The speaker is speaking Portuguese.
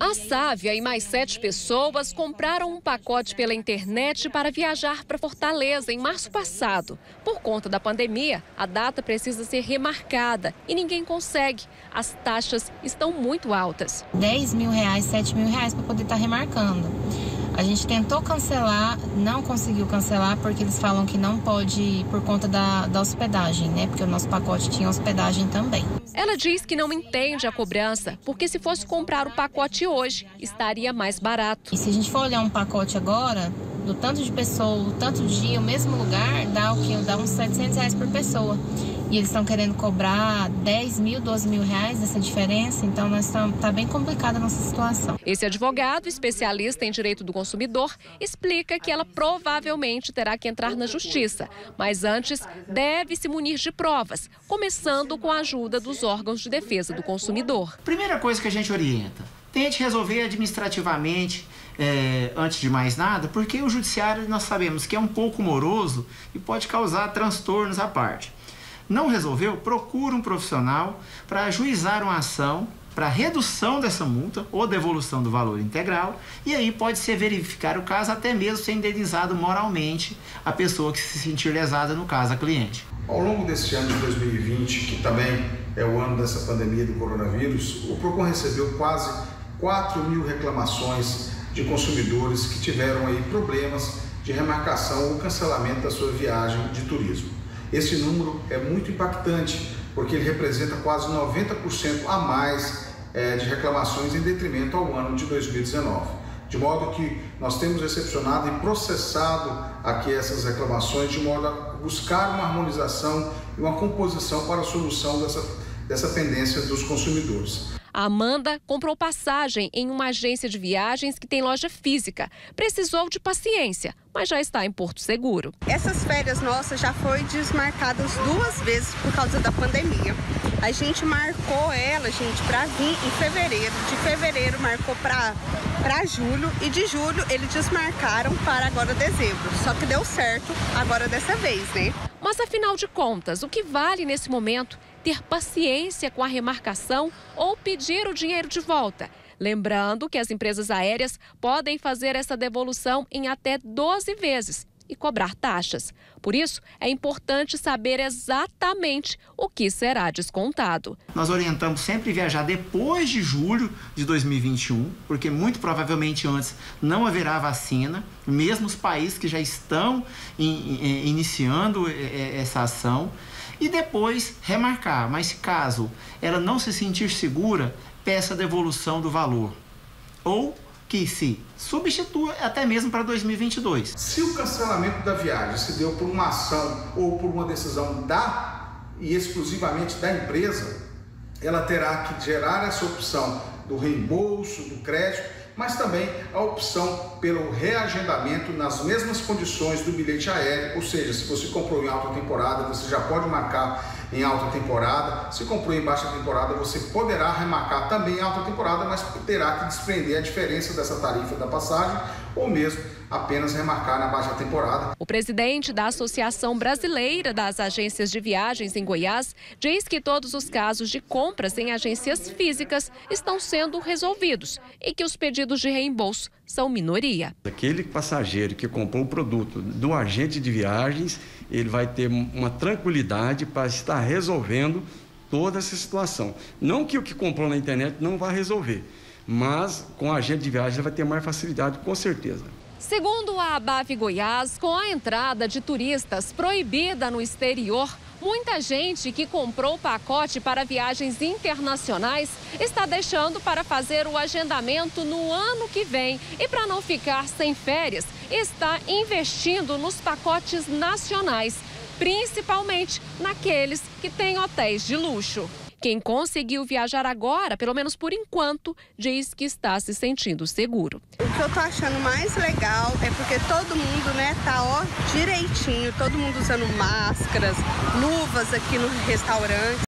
A Sávia e mais 7 pessoas compraram um pacote pela internet para viajar para Fortaleza em março passado. Por conta da pandemia, a data precisa ser remarcada e ninguém consegue. As taxas estão muito altas. R$10 mil, R$7 mil para poder estar remarcando. A gente tentou cancelar, não conseguiu cancelar porque eles falam que não pode por conta da hospedagem, né? Porque o nosso pacote tinha hospedagem também. Ela diz que não entende a cobrança, porque se fosse comprar o pacote hoje, estaria mais barato. E se a gente for olhar um pacote agora, do tanto de pessoa, do tanto de dia, o mesmo lugar, dá o quê? Dá uns R$700 por pessoa. E eles estão querendo cobrar R$10 mil, R$12 mil essa diferença, então tá bem complicada a nossa situação. Esse advogado, especialista em direito do consumidor, explica que ela provavelmente terá que entrar na justiça, mas antes deve se munir de provas, começando com a ajuda dos órgãos de defesa do consumidor. Primeira coisa que a gente orienta, tente resolver administrativamente, antes de mais nada, porque o judiciário nós sabemos que é um pouco moroso e pode causar transtornos à parte. Não resolveu? Procura um profissional para ajuizar uma ação para redução dessa multa ou devolução do valor integral, e aí pode-se verificar o caso, até mesmo ser indenizado moralmente a pessoa que se sentir lesada, no caso, a cliente. Ao longo deste ano de 2020, que também é o ano dessa pandemia do coronavírus, o PROCON recebeu quase 4 mil reclamações de consumidores que tiveram aí problemas de remarcação ou cancelamento da sua viagem de turismo. Esse número é muito impactante, porque ele representa quase 90% a mais de reclamações em detrimento ao ano de 2019. De modo que nós temos recepcionado e processado aqui essas reclamações de modo a buscar uma harmonização e uma composição para a solução dessa pendência dos consumidores. A Amanda comprou passagem em uma agência de viagens que tem loja física. Precisou de paciência, mas já está em Porto Seguro. Essas férias nossas já foi desmarcadas 2 vezes por causa da pandemia. A gente marcou ela, para vir em fevereiro. De fevereiro marcou para julho e de julho eles desmarcaram para agora dezembro. Só que deu certo agora dessa vez, né? Mas afinal de contas, o que vale nesse momento? Ter paciência com a remarcação ou pedir o dinheiro de volta. Lembrando que as empresas aéreas podem fazer essa devolução em até 12 vezes e cobrar taxas. Por isso, é importante saber exatamente o que será descontado. Nós orientamos sempre viajar depois de julho de 2021, porque muito provavelmente antes não haverá vacina, mesmo os países que já estão iniciando essa ação. E depois remarcar, mas caso ela não se sentir segura, peça a devolução do valor. Ou que se substitua até mesmo para 2022. Se o cancelamento da viagem se deu por uma ação ou por uma decisão e exclusivamente da empresa, ela terá que gerar essa opção do reembolso, do crédito, mas também a opção pelo reagendamento nas mesmas condições do bilhete aéreo, ou seja, se você comprou em alta temporada, você já pode marcar em alta temporada, se comprou em baixa temporada, você poderá remarcar também em alta temporada, mas terá que desprender a diferença dessa tarifa da passagem, ou mesmo apenas remarcar na baixa temporada. O presidente da Associação Brasileira das Agências de Viagens em Goiás diz que todos os casos de compras em agências físicas estão sendo resolvidos e que os pedidos de reembolso são minoria. Aquele passageiro que comprou o produto do agente de viagens, ele vai ter uma tranquilidade para estar resolvendo toda essa situação. Não que o que comprou na internet não vá resolver, mas com o agente de viagem ele vai ter mais facilidade, com certeza. Segundo a ABAV Goiás, com a entrada de turistas proibida no exterior, muita gente que comprou o pacote para viagens internacionais está deixando para fazer o agendamento no ano que vem. E para não ficar sem férias, está investindo nos pacotes nacionais, principalmente naqueles que têm hotéis de luxo. Quem conseguiu viajar agora, pelo menos por enquanto, diz que está se sentindo seguro. O que eu tô achando mais legal é porque todo mundo, tá direitinho, todo mundo usando máscaras, luvas aqui no restaurante.